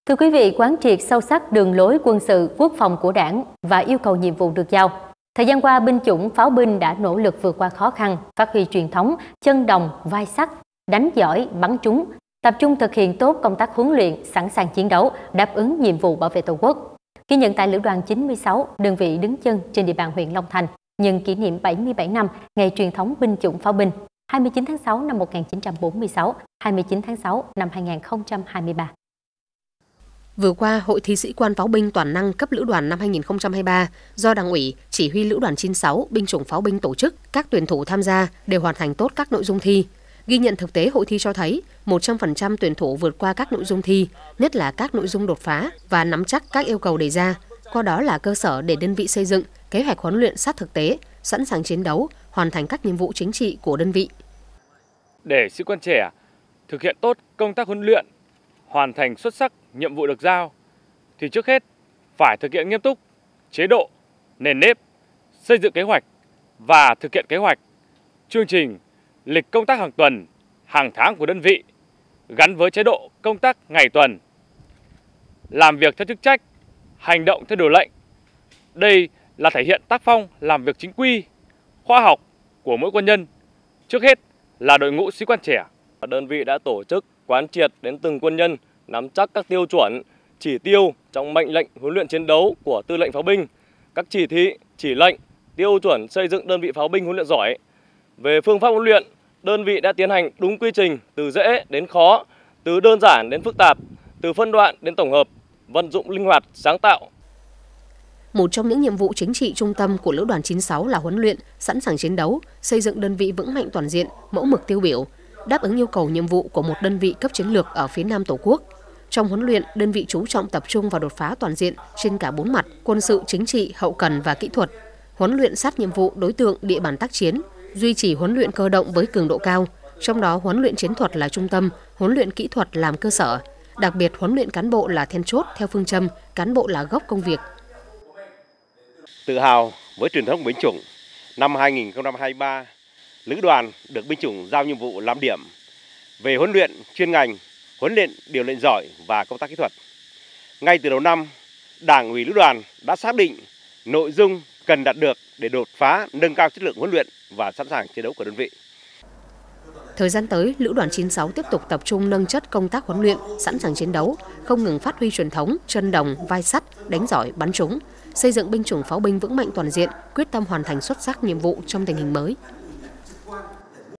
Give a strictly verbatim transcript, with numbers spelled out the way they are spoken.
Thưa quý vị, quán triệt sâu sắc đường lối quân sự quốc phòng của Đảng và yêu cầu nhiệm vụ được giao. Thời gian qua, binh chủng pháo binh đã nỗ lực vượt qua khó khăn, phát huy truyền thống, chân đồng, vai sắt, đánh giỏi, bắn trúng, tập trung thực hiện tốt công tác huấn luyện, sẵn sàng chiến đấu, đáp ứng nhiệm vụ bảo vệ Tổ quốc. Ghi nhận tại Lữ đoàn chín mươi sáu, đơn vị đứng chân trên địa bàn huyện Long Thành, nhân kỷ niệm bảy mươi bảy năm ngày truyền thống binh chủng pháo binh, hai mươi chín tháng sáu năm một nghìn chín trăm bốn mươi sáu, hai mươi chín tháng sáu năm hai nghìn không trăm hai mươi ba. Vừa qua, Hội thi sĩ quan pháo binh toàn năng cấp lữ đoàn năm hai nghìn không trăm hai mươi ba do Đảng ủy, Chỉ huy lữ đoàn chín mươi sáu, binh chủng pháo binh tổ chức, các tuyển thủ tham gia đều hoàn thành tốt các nội dung thi. Ghi nhận thực tế hội thi cho thấy, một trăm phần trăm tuyển thủ vượt qua các nội dung thi, nhất là các nội dung đột phá và nắm chắc các yêu cầu đề ra. Qua đó là cơ sở để đơn vị xây dựng kế hoạch huấn luyện sát thực tế, sẵn sàng chiến đấu, hoàn thành các nhiệm vụ chính trị của đơn vị. Để sĩ quan trẻ thực hiện tốt công tác huấn luyện, hoàn thành xuất sắc nhiệm vụ được giao, thì trước hết phải thực hiện nghiêm túc chế độ, nền nếp, xây dựng kế hoạch và thực hiện kế hoạch, chương trình, lịch công tác hàng tuần, hàng tháng của đơn vị gắn với chế độ công tác ngày tuần, làm việc theo chức trách, hành động theo điều lệnh. Đây là thể hiện tác phong làm việc chính quy, khoa học của mỗi quân nhân, trước hết là đội ngũ sĩ quan trẻ. Đơn vị đã tổ chức quán triệt đến từng quân nhân, nắm chắc các tiêu chuẩn, chỉ tiêu trong mệnh lệnh huấn luyện chiến đấu của Tư lệnh Pháo binh, các chỉ thị, chỉ lệnh, tiêu chuẩn xây dựng đơn vị pháo binh huấn luyện giỏi. Về phương pháp huấn luyện, đơn vị đã tiến hành đúng quy trình từ dễ đến khó, từ đơn giản đến phức tạp, từ phân đoạn đến tổng hợp, vận dụng linh hoạt, sáng tạo. Một trong những nhiệm vụ chính trị trung tâm của lữ đoàn chín mươi sáu là huấn luyện, sẵn sàng chiến đấu, xây dựng đơn vị vững mạnh toàn diện, mẫu mực tiêu biểu, đáp ứng yêu cầu nhiệm vụ của một đơn vị cấp chiến lược ở phía Nam Tổ quốc. Trong huấn luyện, đơn vị chú trọng tập trung vào đột phá toàn diện trên cả bốn mặt: quân sự, chính trị, hậu cần và kỹ thuật. Huấn luyện sát nhiệm vụ, đối tượng, địa bàn tác chiến, duy trì huấn luyện cơ động với cường độ cao. Trong đó, huấn luyện chiến thuật là trung tâm, huấn luyện kỹ thuật làm cơ sở. Đặc biệt, huấn luyện cán bộ là then chốt theo phương châm cán bộ là gốc công việc. Tự hào với truyền thống binh chủng, năm hai nghìn không trăm hai mươi ba, lữ đoàn được binh chủng giao nhiệm vụ làm điểm về huấn luyện chuyên ngành, huấn luyện điều lệnh giỏi và công tác kỹ thuật. Ngay từ đầu năm, Đảng ủy lữ đoàn đã xác định nội dung cần đạt được để đột phá, nâng cao chất lượng huấn luyện và sẵn sàng chiến đấu của đơn vị. Thời gian tới, lữ đoàn chín mươi sáu tiếp tục tập trung nâng chất công tác huấn luyện, sẵn sàng chiến đấu, không ngừng phát huy truyền thống, chân đồng, vai sắt, đánh giỏi, bắn trúng, xây dựng binh chủng pháo binh vững mạnh toàn diện, quyết tâm hoàn thành xuất sắc nhiệm vụ trong tình hình mới.